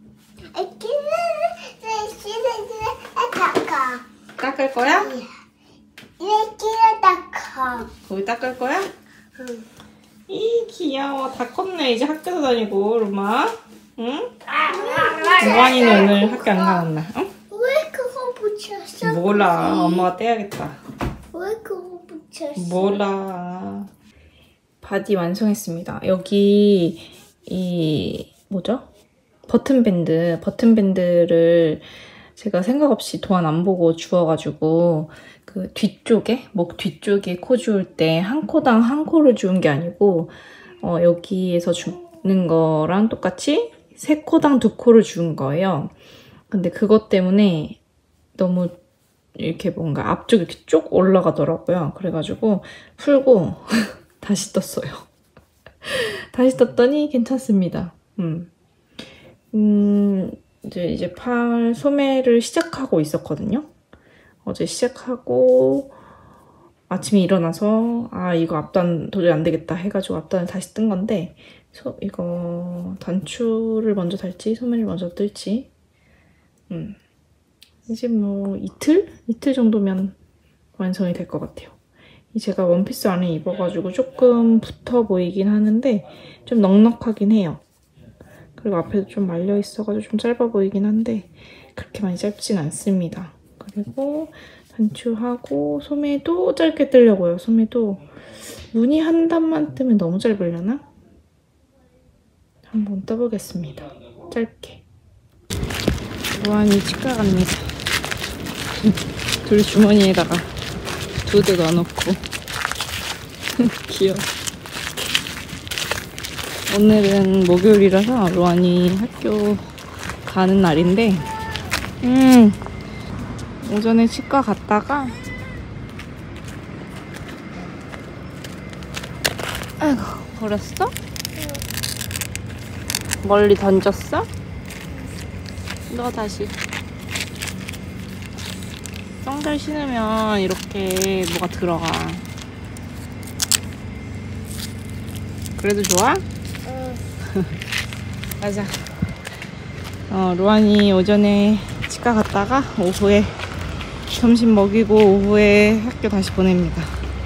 Speaker 2: 닦아.
Speaker 1: 닦을 거야?
Speaker 2: 이렇게 닦아.
Speaker 1: 거기 닦을 거야?
Speaker 2: 응.
Speaker 1: 이 귀여워. 다 컸네. 이제 학교도 다니고, 루마. 응? 루안이는 오늘 학교 안 가봤나? 응?
Speaker 2: 왜 그거 붙였어?
Speaker 1: 몰라. 엄마가 떼야겠다.
Speaker 2: 왜 그거 붙였어?
Speaker 1: 몰라. 바디 완성했습니다. 여기 이 뭐죠? 버튼밴드, 버튼밴드를 제가 생각 없이 도안 안 보고 주워가지고 그 뒤쪽에, 목 뒤쪽에 코 주울 때 한 코당 한 코를 주운 게 아니고 어, 여기에서 주는 거랑 똑같이 세 코당 두 코를 주운 거예요. 근데 그것 때문에 너무 이렇게 뭔가 앞쪽이 이렇게 쭉 올라가더라고요. 그래가지고 풀고 다시 떴어요. 다시 떴더니 괜찮습니다. 음. 음, 이제, 이제 팔 소매를 시작하고 있었거든요. 어제 시작하고 아침에 일어나서 아, 이거 앞단 도저히 안 되겠다 해가지고 앞단을 다시 뜬 건데 소, 이거 단추를 먼저 달지 소매를 먼저 뜰지 음. 이제 뭐 이틀? 이틀 정도면 완성이 될 것 같아요. 제가 원피스 안에 입어가지고 조금 붙어 보이긴 하는데 좀 넉넉하긴 해요. 그리고 앞에도 좀 말려 있어가지고 좀 짧아 보이긴 한데 그렇게 많이 짧진 않습니다. 그리고 단추하고 소매도 짧게 뜨려고요. 소매도 무늬 한 단만 뜨면 너무 짧으려나? 한번 떠보겠습니다. 짧게. 루안이 치과 갑니다. 둘 주머니에다가 두 대 넣어놓고 귀여워. 오늘은 목요일이라서 루안이 학교 가는 날인데 음 오전에 치과 갔다가 아이고 버렸어? 멀리 던졌어? 너 다시 썽잘 신으면 이렇게 뭐가 들어가. 그래도 좋아?
Speaker 2: 응.
Speaker 1: 가자. 어, 루안이 오전에 치과 갔다가 오후에 점심 먹이고 오후에 학교 다시 보냅니다.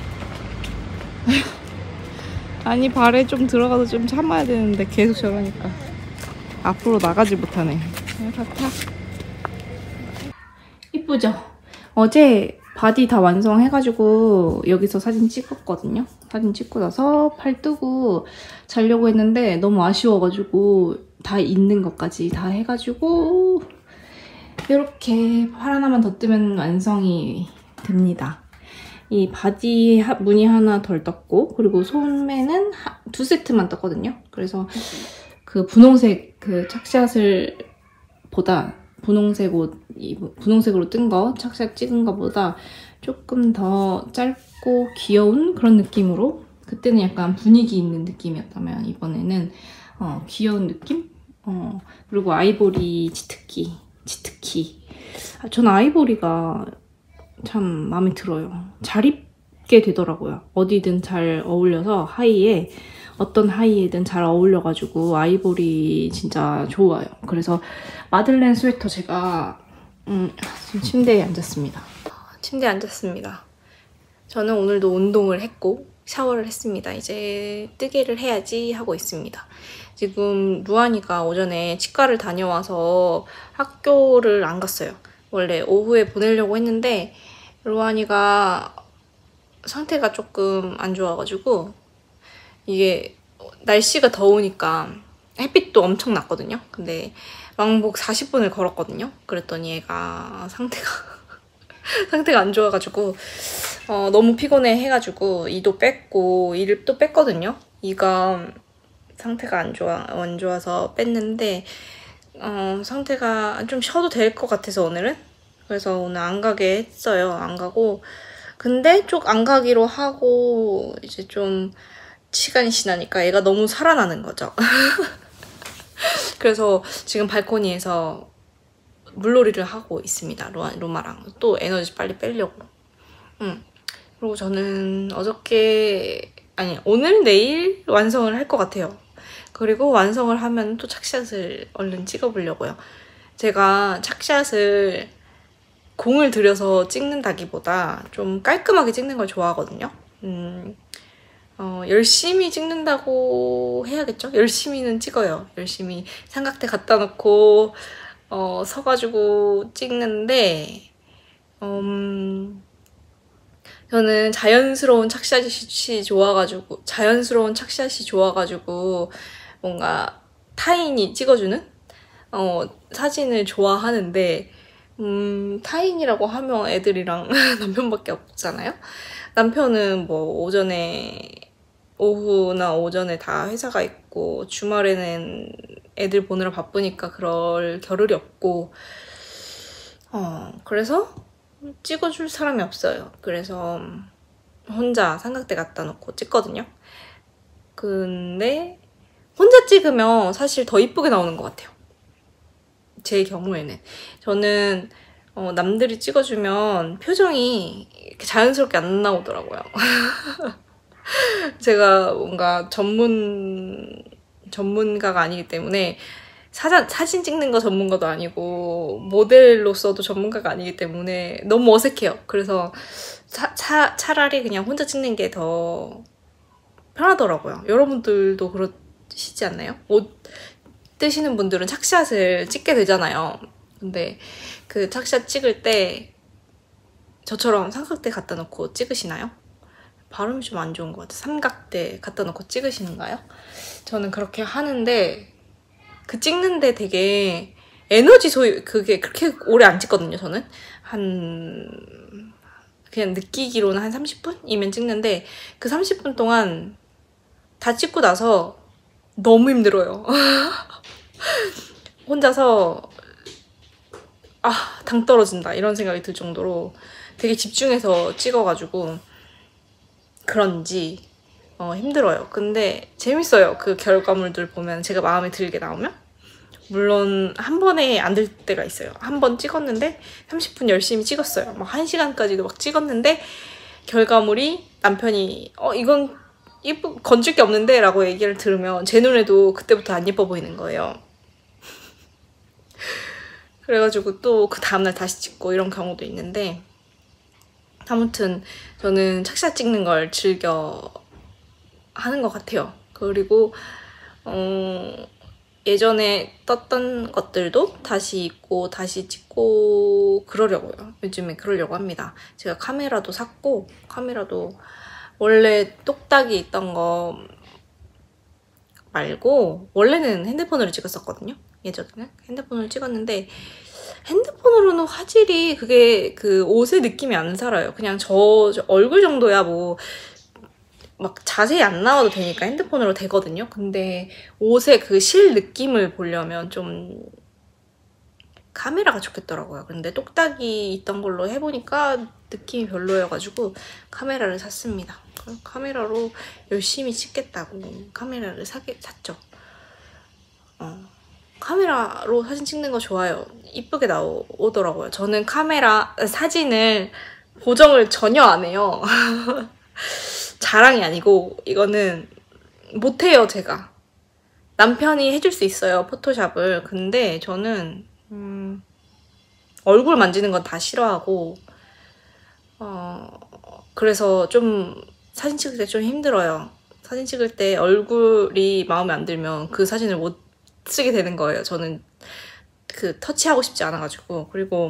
Speaker 1: 아니 발에 좀 들어가서 좀 참아야 되는데 계속 저러니까 앞으로 나가지 못하네. 다 타. 이쁘죠? 어제 바디 다 완성해가지고 여기서 사진 찍었거든요. 사진 찍고 나서 팔 뜨고 자려고 했는데 너무 아쉬워가지고 다 있는 것까지 다 해가지고 이렇게 팔 하나만 더 뜨면 완성이 됩니다. 이 바지 무늬 하나 덜 떴고, 그리고 소매는 두 세트만 떴거든요. 그래서 그 분홍색 그 착샷을 보다 분홍색 옷, 분홍색으로 뜬 거, 착샷 찍은 거보다 조금 더 짧고 귀여운 그런 느낌으로, 그때는 약간 분위기 있는 느낌이었다면 이번에는 어, 귀여운 느낌? 어, 그리고 아이보리 치트키, 치트키. 아, 전 아이보리가 참 마음에 들어요. 잘 입게 되더라고요. 어디든 잘 어울려서 하의에, 어떤 하의에든 잘 어울려가지고 아이보리 진짜 좋아요. 그래서 마들렌 스웨터 제가 음, 지금 침대에 앉았습니다. 침대에 앉았습니다. 저는 오늘도 운동을 했고 샤워를 했습니다. 이제 뜨개를 해야지 하고 있습니다. 지금 루안이가 오전에 치과를 다녀와서 학교를 안 갔어요. 원래 오후에 보내려고 했는데 루안이가 상태가 조금 안 좋아가지고, 이게 날씨가 더우니까 햇빛도 엄청 났거든요. 근데 왕복 사십 분을 걸었거든요. 그랬더니 얘가 상태가 상태가 안 좋아가지고 어, 너무 피곤해 해가지고 이도 뺐고 이를 또 뺐거든요. 이가 상태가 안 좋아 안 좋아서 뺐는데 어, 상태가 좀 쉬어도 될 것 같아서 오늘은, 그래서 오늘 안 가게 했어요. 안 가고, 근데 쭉 안 가기로 하고 이제 좀 시간이 지나니까 얘가 너무 살아나는 거죠. 그래서 지금 발코니에서 물놀이를 하고 있습니다. 로아, 로마랑 또 에너지 빨리 빼려고. 음. 그리고 저는 어저께 아니 오늘 내일 완성을 할 것 같아요. 그리고 완성을 하면 또 착샷을 얼른 찍어보려고요. 제가 착샷을 공을 들여서 찍는다기보다 좀 깔끔하게 찍는 걸 좋아하거든요. 음, 어, 열심히 찍는다고 해야겠죠? 열심히는 찍어요. 열심히 삼각대 갖다 놓고 어, 서가지고 찍는데 음, 저는 자연스러운 착샷이 좋아가지고 자연스러운 착샷이 좋아가지고 뭔가 타인이 찍어주는 어, 사진을 좋아하는데 음, 타인이라고 하면 애들이랑 남편밖에 없잖아요. 남편은 뭐 오전에 오후나 오전에 다 회사가 있고 주말에는 애들 보느라 바쁘니까 그럴 겨를이 없고 어, 그래서 찍어줄 사람이 없어요. 그래서 혼자 삼각대 갖다 놓고 찍거든요. 근데 혼자 찍으면 사실 더 이쁘게 나오는 것 같아요. 제 경우에는. 저는 어, 남들이 찍어주면 표정이 이렇게 자연스럽게 안 나오더라고요. 제가 뭔가 전문, 전문가가 아니기 때문에 사자, 사진 찍는 거 전문가도 아니고 모델로서도 전문가가 아니기 때문에 너무 어색해요. 그래서 차, 차, 차라리 그냥 혼자 찍는 게 더 편하더라고요. 여러분들도 그러시지 않나요? 옷 뜨시는 분들은 착샷을 찍게 되잖아요. 근데 그 착샷 찍을 때 저처럼 삼각대 갖다 놓고 찍으시나요? 발음이 좀 안 좋은 것 같아요. 삼각대 갖다 놓고 찍으시는가요? 저는 그렇게 하는데 그 찍는데 되게 에너지 소유, 그게 그렇게 오래 안 찍거든요, 저는. 한, 그냥 느끼기로는 한 삼십 분이면 찍는데 그 삼십 분 동안 다 찍고 나서 너무 힘들어요. 혼자서 아, 당 떨어진다 이런 생각이 들 정도로 되게 집중해서 찍어가지고 그런지 어, 힘들어요. 근데 재밌어요. 그 결과물들 보면 제가 마음에 들게 나오면. 물론 한 번에 안 될 때가 있어요. 한 번 찍었는데 삼십 분 열심히 찍었어요. 막 한 시간까지도 막 찍었는데 결과물이 남편이 어 이건 예쁘, 건질 게 없는데 라고 얘기를 들으면 제 눈에도 그때부터 안 예뻐 보이는 거예요. 그래가지고 또 그 다음날 다시 찍고 이런 경우도 있는데 아무튼 저는 착샷 찍는 걸 즐겨 하는 것 같아요. 그리고 어, 예전에 떴던 것들도 다시 입고 다시 찍고 그러려고요. 요즘에 그러려고 합니다. 제가 카메라도 샀고 카메라도 원래 똑딱이 있던 거 말고 원래는 핸드폰으로 찍었었거든요. 예전에는 핸드폰으로 찍었는데 핸드폰으로는 화질이 그게 그 옷의 느낌이 안 살아요. 그냥 저, 저 얼굴 정도야 뭐 막 자세히 안 나와도 되니까 핸드폰으로 되거든요. 근데 옷의 그 실 느낌을 보려면 좀 카메라가 좋겠더라고요. 근데 똑딱이 있던 걸로 해보니까 느낌이 별로여가지고 카메라를 샀습니다. 카메라로 열심히 찍겠다고 카메라를 사게, 샀죠. 어, 카메라로 사진 찍는 거 좋아요. 이쁘게 나오더라고요. 저는 카메라 사진을 보정을 전혀 안 해요. 자랑이 아니고 이거는 못해요. 제가 남편이 해줄 수 있어요, 포토샵을. 근데 저는 음, 얼굴 만지는 건 다 싫어하고 어, 그래서 좀 사진 찍을 때 좀 힘들어요. 사진 찍을 때 얼굴이 마음에 안 들면 그 사진을 못 쓰게 되는 거예요. 저는 그 터치하고 싶지 않아가지고. 그리고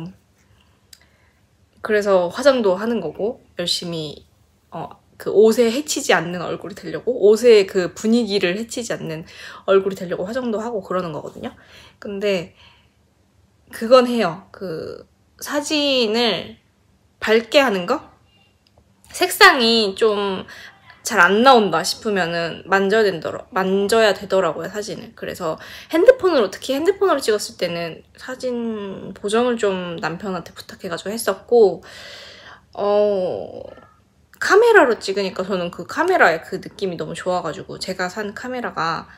Speaker 1: 그래서 화장도 하는 거고 열심히 어, 그 옷에 해치지 않는 얼굴이 되려고, 옷의 그 분위기를 해치지 않는 얼굴이 되려고 화장도 하고 그러는 거거든요. 근데 그건 해요. 그 사진을 밝게 하는 거? 색상이 좀 잘 안 나온다 싶으면은 만져야 된더라, 만져야 되더라고요, 사진을. 그래서 핸드폰으로, 특히 핸드폰으로 찍었을 때는 사진 보정을 좀 남편한테 부탁해가지고 했었고, 어, 카메라로 찍으니까 저는 그 카메라의 그 느낌이 너무 좋아가지고, 제가 산 카메라가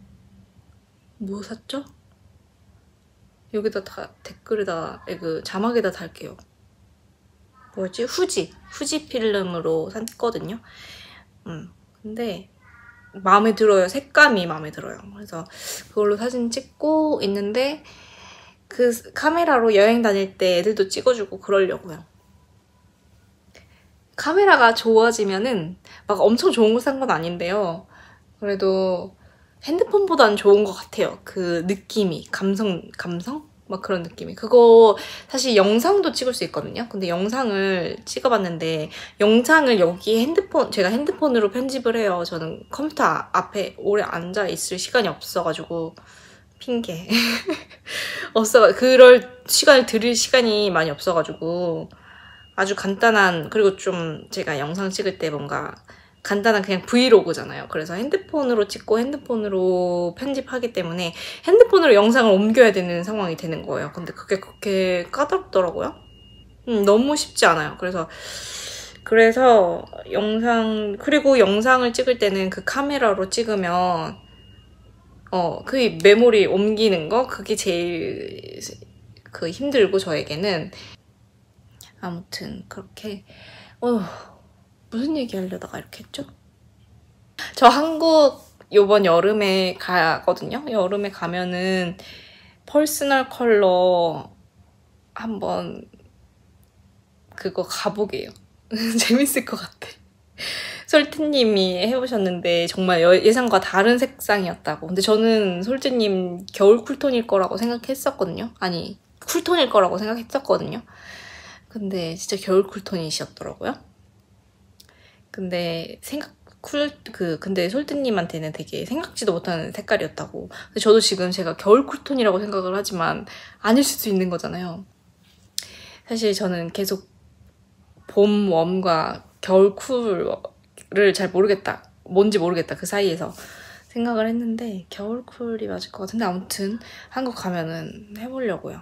Speaker 1: 뭐 샀죠? 여기다 다 댓글에다, 그 자막에다 달게요. 뭐였지? 후지. 후지 필름으로 샀거든요. 음, 근데 마음에 들어요. 색감이 마음에 들어요. 그래서 그걸로 사진 찍고 있는데 그 카메라로 여행 다닐 때 애들도 찍어주고 그러려고요. 카메라가 좋아지면은 막 엄청 좋은 거 산 건 아닌데요. 그래도 핸드폰보다는 좋은 것 같아요. 그 느낌이. 감성, 감성? 막 그런 느낌이. 그거 사실 영상도 찍을 수 있거든요. 근데 영상을 찍어봤는데 영상을 여기 핸드폰, 제가 핸드폰으로 편집을 해요. 저는 컴퓨터 앞에 오래 앉아 있을 시간이 없어가지고. 핑계. 없어, 그럴 시간을 들일 시간이 많이 없어가지고 아주 간단한, 그리고 좀 제가 영상 찍을 때 뭔가 간단한 그냥 브이로그잖아요. 그래서 핸드폰으로 찍고 핸드폰으로 편집하기 때문에 핸드폰으로 영상을 옮겨야 되는 상황이 되는 거예요. 근데 그게 그렇게 까다롭더라고요. 음, 너무 쉽지 않아요. 그래서 그래서 영상, 그리고 영상을 찍을 때는 그 카메라로 찍으면 어, 그 메모리 옮기는 거, 그게 제일 그 힘들고 저에게는. 아무튼 그렇게 어, 무슨 얘기 하려다가 이렇게 했죠? 저 한국 요번 여름에 가거든요. 여름에 가면은 퍼스널 컬러 한번 그거 가보게요. 재밌을 것 같아. 솔트님이 해보셨는데 정말 예상과 다른 색상이었다고. 근데 저는 솔트님 겨울 쿨톤일 거라고 생각했었거든요. 아니, 쿨톤일 거라고 생각했었거든요. 근데 진짜 겨울 쿨톤이셨더라고요. 근데 생각 쿨 그 근데 솔트님한테는 되게 생각지도 못하는 색깔이었다고. 근데 저도 지금 제가 겨울 쿨톤이라고 생각을 하지만 아닐 수도 있는 거잖아요. 사실 저는 계속 봄 웜과 겨울 쿨을 잘 모르겠다, 뭔지 모르겠다, 그 사이에서 생각을 했는데 겨울 쿨이 맞을 것 같은데, 아무튼 한국 가면은 해보려고요.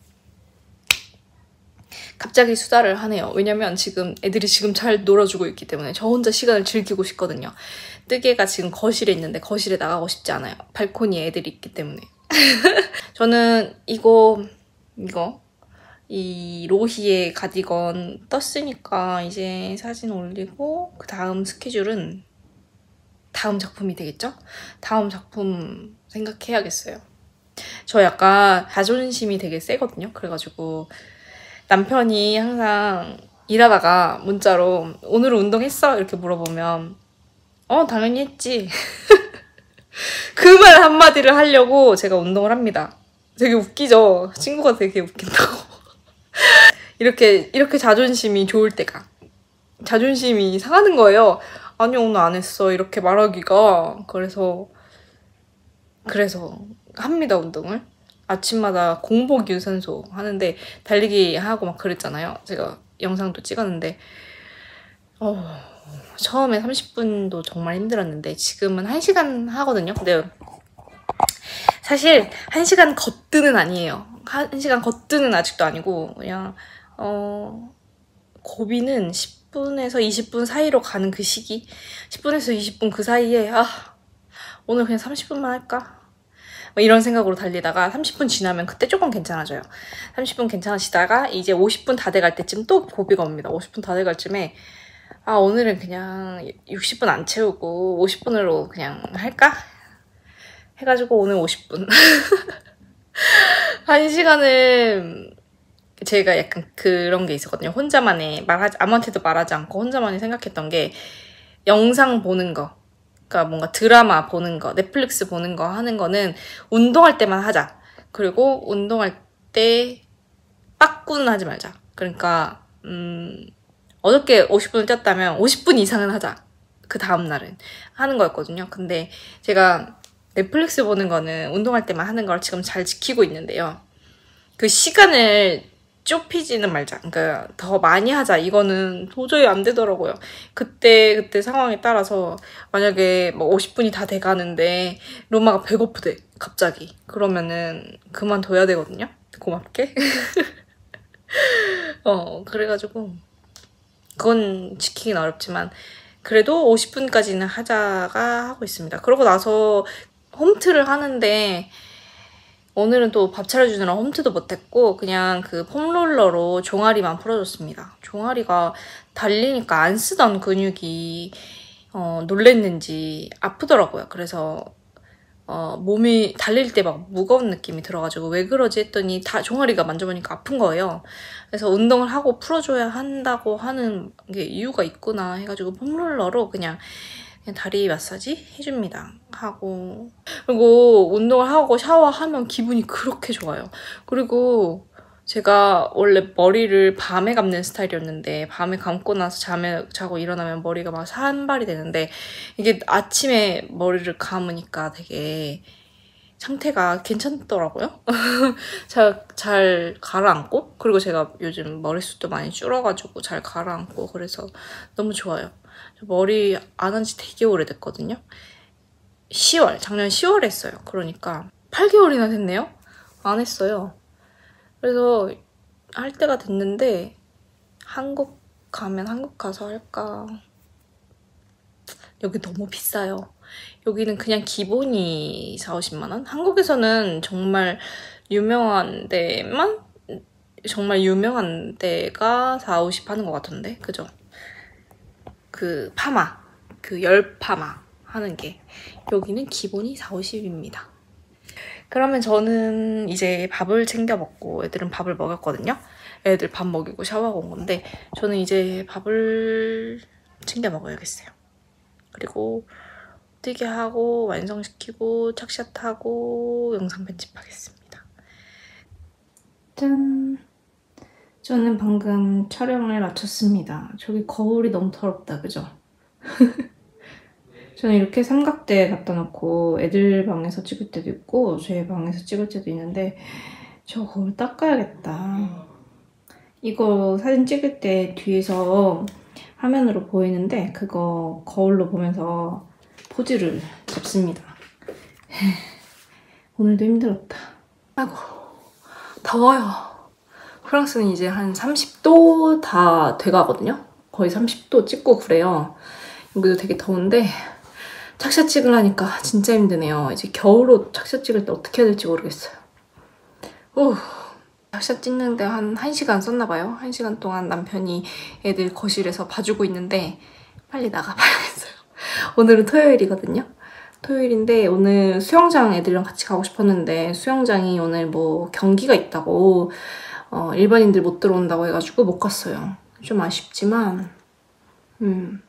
Speaker 1: 갑자기 수다를 하네요. 왜냐면 지금 애들이 지금 잘 놀아주고 있기 때문에 저 혼자 시간을 즐기고 싶거든요. 뜨개가 지금 거실에 있는데 거실에 나가고 싶지 않아요. 발코니에 애들이 있기 때문에. 저는 이거 이거 이 로히의 가디건 떴으니까 이제 사진 올리고 그 다음 스케줄은 다음 작품이 되겠죠? 다음 작품 생각해야겠어요. 저 약간 자존심이 되게 세거든요. 그래가지고 남편이 항상 일하다가 문자로 오늘은 운동했어? 이렇게 물어보면 어 당연히 했지. 그 말 한마디를 하려고 제가 운동을 합니다. 되게 웃기죠? 친구가 되게 웃긴다고. 이렇게 이렇게 자존심이 좋을 때가, 자존심이 상하는 거예요. 아니 오늘 안 했어 이렇게 말하기가. 그래서 그래서 합니다, 운동을. 아침마다 공복 유산소 하는데 달리기 하고 막 그랬잖아요. 제가 영상도 찍었는데 어, 처음에 삼십 분도 정말 힘들었는데 지금은 한 시간 하거든요. 근데 사실 한 시간 걷드는 아니에요. 한 시간 걷드는 아직도 아니고 그냥 어, 고비는 십 분에서 이십 분 사이로 가는 그 시기, 십 분에서 이십 분 그 사이에 아 오늘 그냥 삼십 분만 할까? 뭐 이런 생각으로 달리다가 삼십 분 지나면 그때 조금 괜찮아져요. 삼십 분 괜찮아지다가 이제 오십 분 다 돼갈 때쯤 또 고비가 옵니다. 오십 분 다 돼갈 쯤에 아 오늘은 그냥 육십 분 안 채우고 오십 분으로 그냥 할까? 해가지고 오늘 오십 분 한 시간은 제가 약간 그런 게 있었거든요. 혼자만의 말하지 아무한테도 말하지 않고 혼자만이 생각했던 게 영상 보는 거, 그러니까 뭔가 드라마 보는 거, 넷플릭스 보는 거 하는 거는 운동할 때만 하자. 그리고 운동할 때 빠꾸는 하지 말자. 그러니까 음, 어저께 오십 분을 뛰었다면 오십 분 이상은 하자. 그 다음 날은 하는 거였거든요. 근데 제가 넷플릭스 보는 거는 운동할 때만 하는 걸 지금 잘 지키고 있는데요. 그 시간을 좁히지는 말자. 그러니까 더 많이 하자. 이거는 도저히 안 되더라고요. 그때 그때 상황에 따라서 만약에 뭐 오십 분이 다 돼가는데 로마가 배고프대. 갑자기. 그러면은 그만둬야 되거든요. 고맙게. 어 그래가지고 그건 지키긴 어렵지만 그래도 오십 분까지는 하자가 하고 있습니다. 그러고 나서 홈트를 하는데 오늘은 또 밥 차려주느라 홈트도 못했고 그냥 그 폼롤러로 종아리만 풀어줬습니다. 종아리가 달리니까 안 쓰던 근육이 어, 놀랬는지 아프더라고요. 그래서 어, 몸이 달릴 때 막 무거운 느낌이 들어가지고 왜 그러지 했더니 다 종아리가 만져보니까 아픈 거예요. 그래서 운동을 하고 풀어줘야 한다고 하는 게 이유가 있구나 해가지고 폼롤러로 그냥 그냥 다리 마사지 해줍니다. 하고 그리고 운동을 하고 샤워하면 기분이 그렇게 좋아요. 그리고 제가 원래 머리를 밤에 감는 스타일이었는데 밤에 감고 나서 잠에 자고 일어나면 머리가 막 산발이 되는데 이게 아침에 머리를 감으니까 되게 상태가 괜찮더라고요. 잘, 잘 가라앉고 그리고 제가 요즘 머리숱도 많이 줄어가지고 잘 가라앉고 그래서 너무 좋아요. 머리 안 한 지 되게 오래됐거든요. 시월, 작년 시월에 했어요. 그러니까 팔 개월이나 됐네요? 안 했어요. 그래서 할 때가 됐는데 한국 가면 한국 가서 할까. 여기 너무 비싸요. 여기는 그냥 기본이 사오십만 원? 한국에서는 정말 유명한 데만 정말 유명한 데가 사오십 하는 것 같은데 그죠? 그 파마, 그 열 파마 하는 게 여기는 기본이 사오십입니다. 그러면 저는 이제 밥을 챙겨 먹고 애들은 밥을 먹였거든요. 애들 밥 먹이고 샤워하고 온 건데 저는 이제 밥을 챙겨 먹어야겠어요. 그리고 뛰게 하고 완성시키고 착샷하고 영상 편집하겠습니다. 짠! 저는 방금 촬영을 마쳤습니다. 저기 거울이 너무 더럽다, 그죠? 저는 이렇게 삼각대 갖다 놓고 애들 방에서 찍을 때도 있고 제 방에서 찍을 때도 있는데 저 거울 닦아야겠다. 이거 사진 찍을 때 뒤에서 화면으로 보이는데 그거 거울로 보면서 포즈를 잡습니다. 오늘도 힘들었다. 아이고 더워요. 프랑스는 이제 한 삼십 도 다 돼가거든요. 거의 삼십 도 찍고 그래요. 여기도 되게 더운데 착샷 찍으려니까 진짜 힘드네요. 이제 겨울옷 착샷 찍을 때 어떻게 해야 될지 모르겠어요. 오, 착샷 찍는데 한 1시간 썼나봐요. 한 시간 동안 남편이 애들 거실에서 봐주고 있는데 빨리 나가봐야겠어요. 오늘은 토요일이거든요. 토요일인데 오늘 수영장 애들이랑 같이 가고 싶었는데 수영장이 오늘 뭐 경기가 있다고 어, 일반인들 못 들어온다고 해가지고 못 갔어요. 좀 아쉽지만 음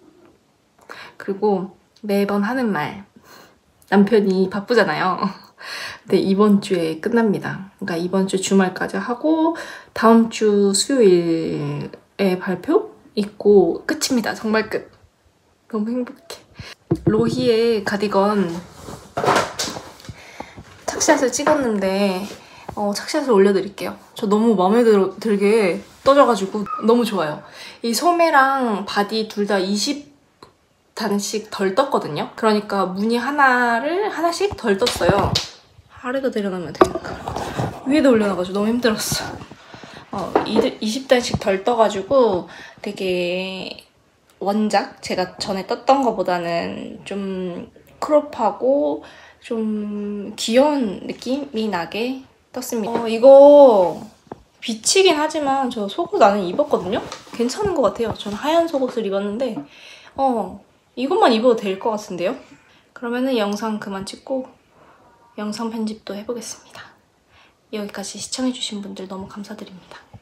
Speaker 1: 그리고 매번 하는 말 남편이 바쁘잖아요. 근데 이번 주에 끝납니다. 그러니까 이번 주 주말까지 하고 다음 주 수요일에 발표 있고 끝입니다. 정말 끝. 너무 행복해. 로히의 가디건 착샷을 찍었는데 어, 착샷을 올려드릴게요. 저 너무 마음에 들, 들게 떠져가지고 너무 좋아요. 이 소매랑 바디 둘 다 이십 단씩 덜 떴거든요. 그러니까 무늬 하나를 하나씩 덜 떴어요. 아래도 내려놓으면 되니까. 위에도 올려놔가지고 너무 힘들었어. 어, 이십 단씩 덜 떠가지고 되게 원작, 제가 전에 떴던 것보다는 좀 크롭하고 좀 귀여운 느낌이 나게 떴습니다. 어, 이거 비치긴 하지만 저 속옷 안에 입었거든요? 괜찮은 것 같아요. 저는 하얀 속옷을 입었는데 어 이것만 입어도 될 것 같은데요? 그러면은 영상 그만 찍고 영상 편집도 해보겠습니다. 여기까지 시청해주신 분들 너무 감사드립니다.